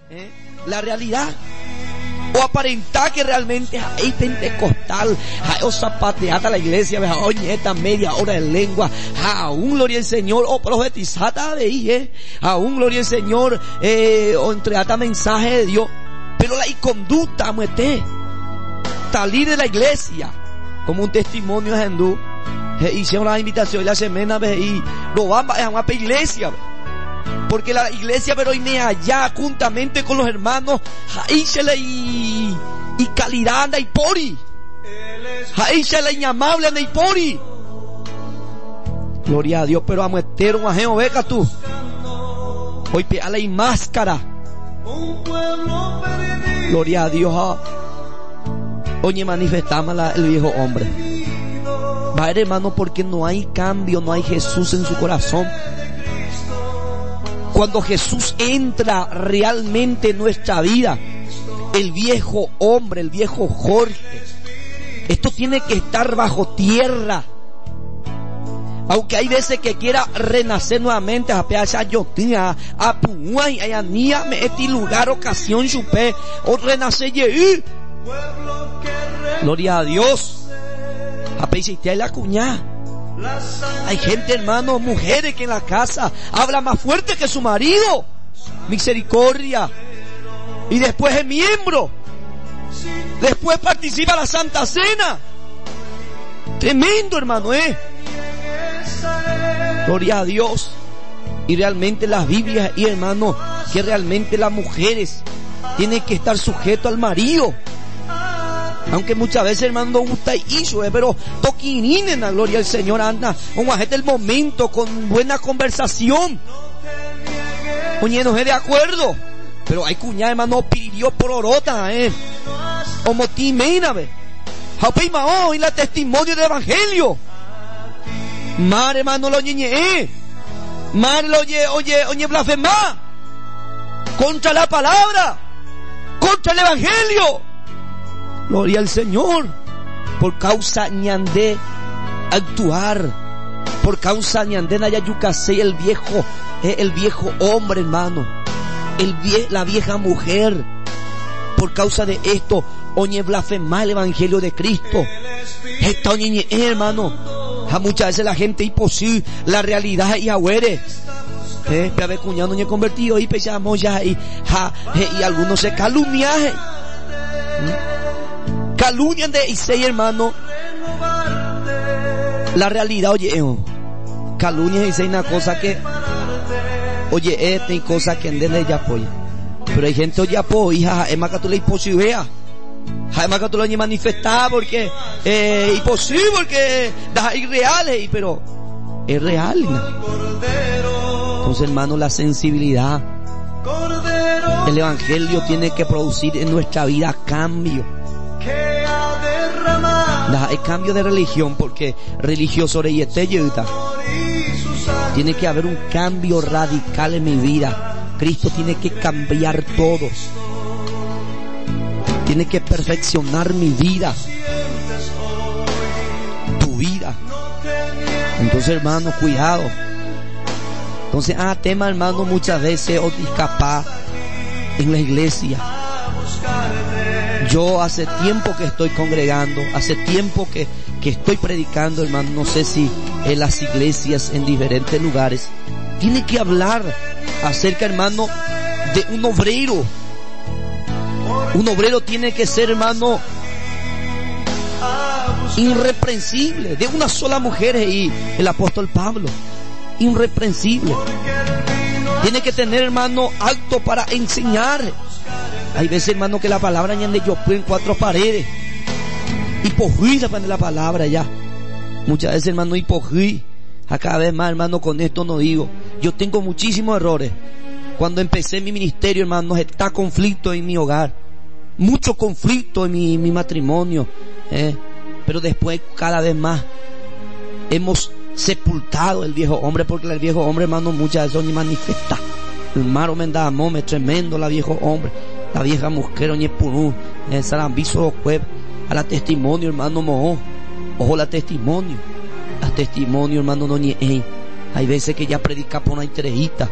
La realidad. O aparentar que realmente hay pentecostal, o zapateata la iglesia, oye, esta media hora de lengua, aún gloria al Señor, o profetizata de ahí, aún gloria al Señor, o entreata mensaje de Dios, pero la conducta, muete, salir de la iglesia, como un testimonio de hindú, hicieron la invitación y la semana, y lo van a una iglesia, porque la iglesia pero me allá juntamente con los hermanos y calidad y pori y amable y pori, gloria a Dios. Pero a muester un ajeno beca tú hoy peala y máscara, gloria a Dios. Oye, manifestamos el viejo hombre, va, hermano, porque no hay cambio, no hay Jesús en su corazón. Cuando Jesús entra realmente en nuestra vida, el viejo hombre, el viejo Jorge, esto tiene que estar bajo tierra. Aunque hay veces que quiera renacer nuevamente, a lugar, ocasión, chupé, o renacer, gloria a Dios. A la cuñada. Hay gente, hermano, mujeres que en la casa habla más fuerte que su marido. Misericordia. Y después es miembro. Después participa en la Santa Cena. Tremendo, hermano, Gloria a Dios. Y realmente las Biblias, y hermano, que realmente las mujeres tienen que estar sujetas al marido. Aunque muchas veces, hermano, no gusta eso, pero toquinin en la gloria del Señor, anda, un el momento con buena conversación. Oye, no es de acuerdo, pero hay cuñada, hermano, pidió por orota, o motimena, Jaupei Mao, y la testimonio del evangelio. Mar, hermano, lo oye, mar, lo oye, blasfemá contra la palabra, contra el evangelio. Gloria al Señor. Por causa ñandé actuar, por causa ñandé nayayucase el viejo hombre, hermano, la vieja mujer. Por causa de esto, oñe blasfemar el evangelio de Cristo. Esta oñe, hermano, a muchas veces la gente imposible la realidad y agüere. Pero cuñado oñe convertido y pensamos ya y algunos se calumniaje. Calunian de Isai, hermano. La realidad, oye, calunian de Isai, una cosa que, oye, hay cosas que enden ya apoya. Pero hay gente, oye, apoya, es más que tú le imposible, es más que tú le manifestar porque, imposible, porque, es irreal, pero, es real, ¿no? Entonces, hermano, la sensibilidad, el evangelio tiene que producir en nuestra vida cambio. Hay cambio de religión, porque religioso tiene que haber un cambio radical en mi vida. Cristo tiene que cambiar todo, tiene que perfeccionar mi vida, tu vida. Entonces, hermano, cuidado. Entonces, tema, hermano, muchas veces o discapaz en la iglesia. Yo hace tiempo que estoy congregando, hace tiempo que estoy predicando, hermano. No sé si en las iglesias en diferentes lugares tiene que hablar acerca, hermano, de un obrero. Un obrero tiene que ser, hermano, irreprensible, de una sola mujer. Y el apóstol Pablo, irreprensible. Tiene que tener, hermano, acto para enseñar. Hay veces, hermano, que la palabra ya de yo en cuatro paredes. Hipogría para la palabra ya. Muchas veces, hermano, hipogría. A cada vez más, hermano, con esto no digo. Yo tengo muchísimos errores. Cuando empecé mi ministerio, hermano, está conflicto en mi hogar. Mucho conflicto en mi matrimonio. Pero después, cada vez más, hemos sepultado el viejo hombre, porque el viejo hombre, hermano, muchas veces ni manifiesta. El maro mendamome, tremendo la viejo hombre. La vieja mujer, oñe purú, sarambizo juez, a la testimonio, hermano, moho. Ojo, la testimonio, hermano, no ñe. Hay veces que ya predica por una interejita,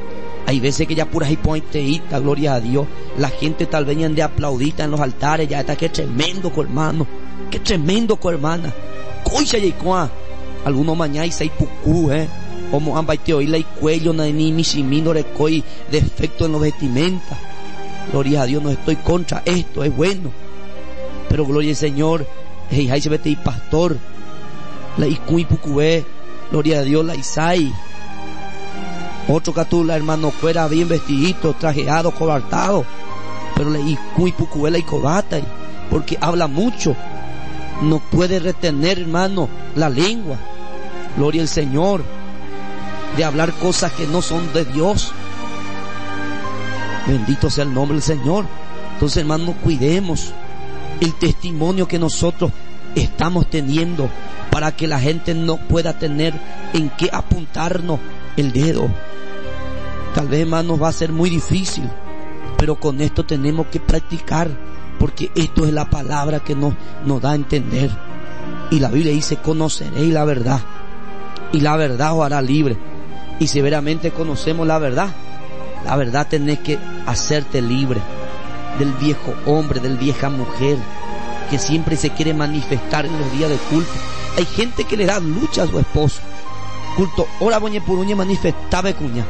Hay veces que ya puras hipoteíta, gloria a Dios. La gente tal vez de aplaudita en los altares, ya está, qué tremendo, hermano. Qué tremendo, hermana. Coisa y cuá. Algunos mañana y seis pucú, como han baiteado y la cuello, ni misimino recoi defecto en los vestimentas. Gloria a Dios, no estoy contra esto, es bueno. Pero gloria al Señor, hey, se vete y pastor. La icui pucúe, gloria a Dios, la isai. Otro catula, hermano, fuera bien vestidito, trajeado, cobartado. Pero la icui pucúe, la icobata, porque habla mucho. No puede retener, hermano, la lengua. Gloria al Señor. De hablar cosas que no son de Dios. Bendito sea el nombre del Señor. Entonces, hermano, cuidemos el testimonio que nosotros estamos teniendo, para que la gente no pueda tener en qué apuntarnos el dedo. Tal vez, hermanos, va a ser muy difícil, pero con esto tenemos que practicar, porque esto es la palabra que nos da a entender. Y la Biblia dice: conoceréis la verdad, y la verdad os hará libre. Y si veramente conocemos la verdad tenés que hacerte libre del viejo hombre, del vieja mujer que siempre se quiere manifestar en los días de culto. Hay gente que le da lucha a su esposo. Culto, ora boñe por uña manifestaba cuña.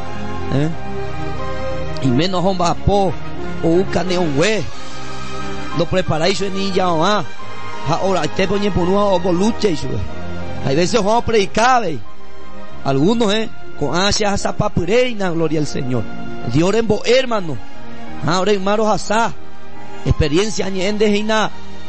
Y menos hombre apo o un caneón hue. Lo preparáis ni ya ahora te boñe por uña o lucha y sube. Hay veces vamos a predicar, algunos con ansias a zapapureina, gloria al Señor. Dios en bo hermano. Ahora en maros asá. Experiencia añende hina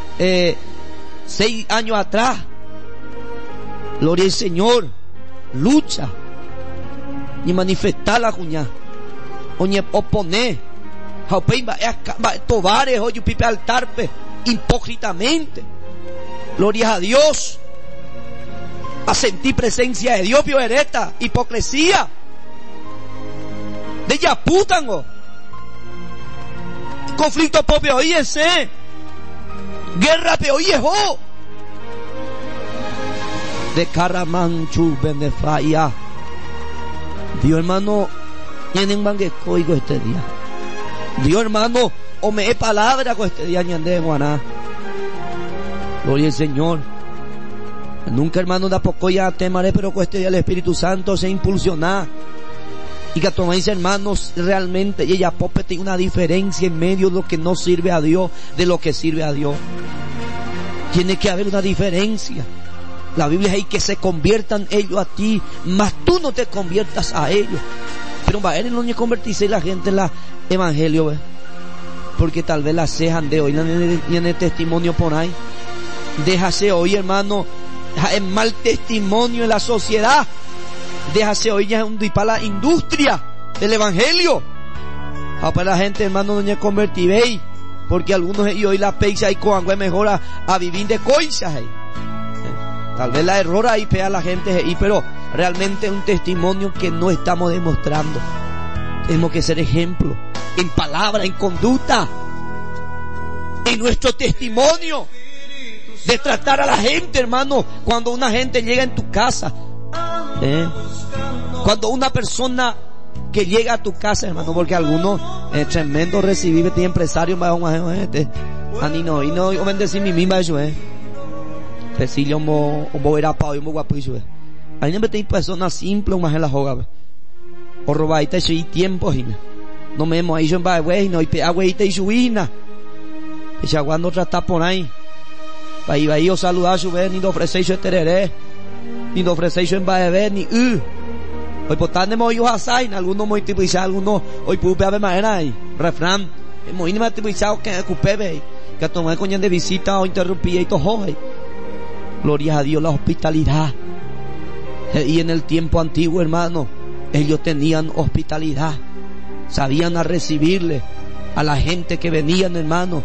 6 años atrás. Gloria al Señor. Lucha. Ni manifestar la cuña. Oñe oponer. Jaupein va tobares hoy pipe altarpe hipócritamente. Gloria a Dios. A sentir presencia de Dios, pioereta, hipocresía. De ya putango. Conflicto propio hoy ese. Guerra pe hoy es ho. De Caramanchu Benefaya. Dios hermano, tienen mangue coigo este día. Dios hermano, o me he palabra con este día ñande en Guaná. Gloria al Señor. Nunca, hermano, da poco ya temaré, pero con este día el Espíritu Santo se impulsiona. Y que tomáis, hermanos, realmente, y ella pope tiene una diferencia en medio de lo que no sirve a Dios, de lo que sirve a Dios. Tiene que haber una diferencia. La Biblia dice que se conviertan ellos a ti, mas tú no te conviertas a ellos. Pero va a él no ni convertirse la gente en la evangelio, ¿ve? Porque tal vez la cejan de hoy, ni en el testimonio por ahí. Déjase hoy, hermano, es mal testimonio en la sociedad. Déjase hoy ya para la industria del evangelio. Para la gente, hermano, no se convertiréis, porque algunos y hoy la peisa y coangüe mejor a vivir de coisas. Tal vez la error ahí pega a la gente, pero realmente es un testimonio que no estamos demostrando. Tenemos que ser ejemplo en palabra, en conducta, en nuestro testimonio de tratar a la gente, hermano. Cuando una gente llega en tu casa, cuando una persona que llega a tu casa, hermano, porque algunos tremendo recibir de empresarios más o gente anino y no yo bendecir mi misma eso Pesillo mo era pa yo mo guapo eso ahí no me tengo personas simples más en la joga o robaita y tiempo hina no me hemos hecho en bae no y pe agüita y suina pecha cuando trata por ahí va yo saludar su vez ni de ofrecer su tereré ni de ofrecer su en bae ni hoy por tanto mo yo asai algunos mo tipo y algunos hoy pupe ave manera ahí refrán mo ni me tipo y que ocupé que tomé coñan de visita o interrumpía y todo. Gloria a Dios, la hospitalidad. Y en el tiempo antiguo, hermano, ellos tenían hospitalidad. Sabían a recibirle a la gente que venían, hermano.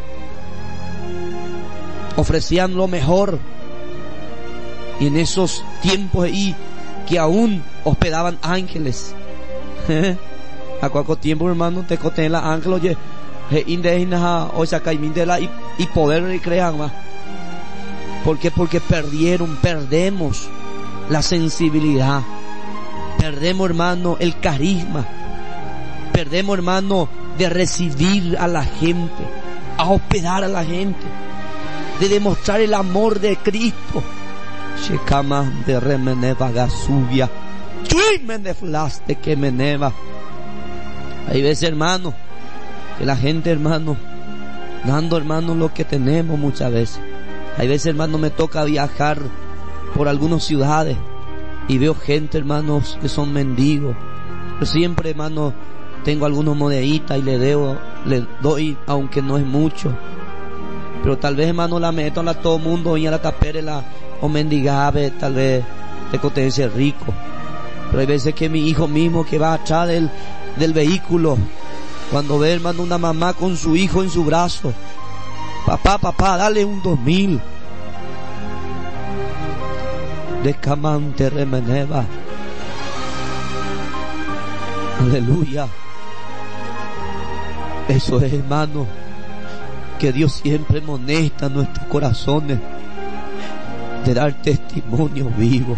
Ofrecían lo mejor. Y en esos tiempos ahí, que aún hospedaban ángeles. A cualquier tiempo, hermano, te coten la ángel, oye, o sacaimindela y poder y crean más. ¿Por qué? Porque perdemos la sensibilidad, perdemos, hermano, el carisma, perdemos, hermano, de recibir a la gente, a hospedar a la gente, de demostrar el amor de Cristo. Shekaman de remeneva gasubia, chui meneflaste que meneva. Hay veces, hermano, que la gente, hermano, dando, hermano, lo que tenemos muchas veces. Hay veces, hermano, me toca viajar por algunas ciudades y veo gente, hermanos, que son mendigos. Yo siempre, hermano, tengo algunos moneditas y le doy, aunque no es mucho. Pero tal vez, hermano, la meto a todo mundo y a la tapere o mendigabe, tal vez te cotense rico. Pero hay veces que mi hijo mismo que va atrás del vehículo, cuando ve, hermano, una mamá con su hijo en su brazo, papá, dale un 2000. Descamante remeneva. Aleluya. Eso es, hermano, que Dios siempre molesta nuestros corazones de dar testimonio vivo.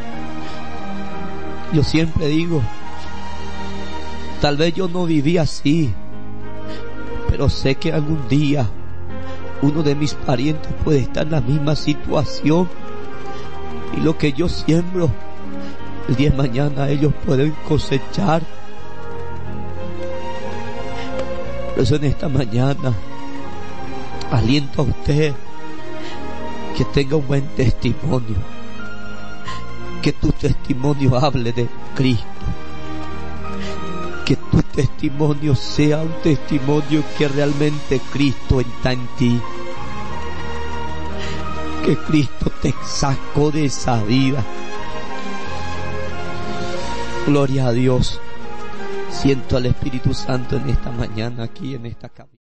Yo siempre digo, tal vez yo no viví así, pero sé que algún día uno de mis parientes puede estar en la misma situación, y lo que yo siembro, el día de mañana ellos pueden cosechar. Por eso en esta mañana aliento a usted que tenga un buen testimonio, que tu testimonio hable de Cristo, que tu testimonio sea un testimonio que realmente Cristo está en ti, que Cristo te sacó de esa vida. Gloria a Dios. Siento al Espíritu Santo en esta mañana aquí en esta cabina.